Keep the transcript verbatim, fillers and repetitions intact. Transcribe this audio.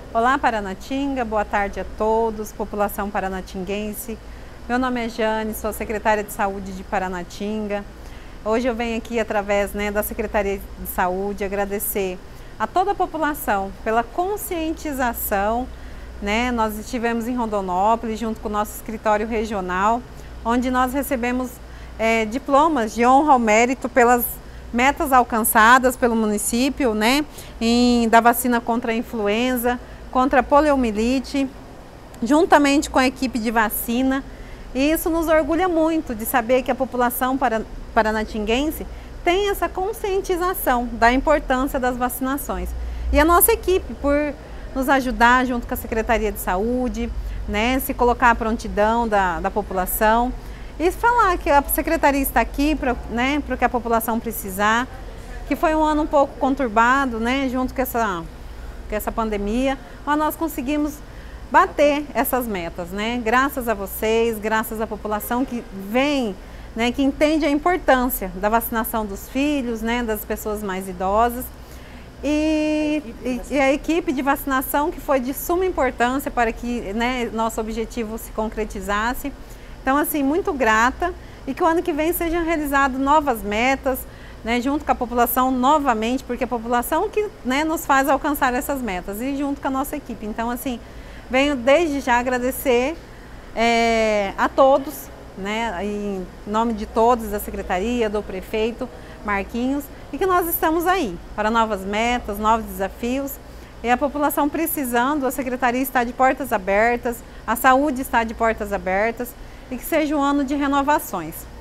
Olá, Paranatinga, boa tarde a todos, população paranatinguense. Meu nome é Jane, sou secretária de Saúde de Paranatinga. Hoje eu venho aqui, através né, da Secretaria de Saúde, agradecer a toda a população pela conscientização. Né? Nós estivemos em Rondonópolis, junto com o nosso escritório regional, onde nós recebemos é, diplomas de honra ao mérito pelas metas alcançadas pelo município, né, em, da vacina contra a influenza, contra a poliomielite, juntamente com a equipe de vacina. E isso nos orgulha muito de saber que a população paranatinguense tem essa conscientização da importância das vacinações. E a nossa equipe, por nos ajudar junto com a Secretaria de Saúde, né, se colocar à prontidão da, da população. E falar que a Secretaria está aqui para né, o que a população precisar, que foi um ano um pouco conturbado, né, junto com essa, com essa pandemia, mas nós conseguimos bater essas metas, né, graças a vocês, graças à população que vem, né, que entende a importância da vacinação dos filhos, né, das pessoas mais idosas, e, e, e a equipe de vacinação que foi de suma importância para que né, nosso objetivo se concretizasse. Então, assim, muito grata e que o ano que vem sejam realizadas novas metas, né, junto com a população novamente, porque a população que né, nos faz alcançar essas metas e junto com a nossa equipe. Então, assim, venho desde já agradecer é, a todos, né, em nome de todos, da Secretaria, do Prefeito Marquinhos, e que nós estamos aí para novas metas, novos desafios. E a população precisando, a Secretaria está de portas abertas, a saúde está de portas abertas, e que seja um ano de renovações.